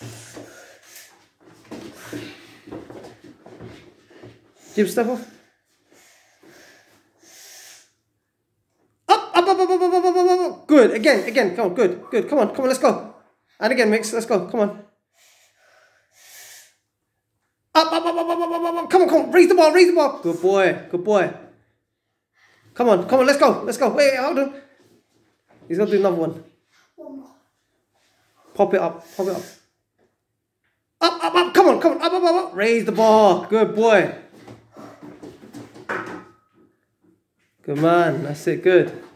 Jib step off. Up. Good. Again. Come on. Good. Come on. Let's go. And again, Mix. Let's go. Come on. Up. Come on. Raise the ball. Good boy. Come on. Let's go. Wait, hold on. He's gonna do another one. One more. Pop it up. Up. Come on. Up. Raise the ball. Good boy. Good man. That's it. Good.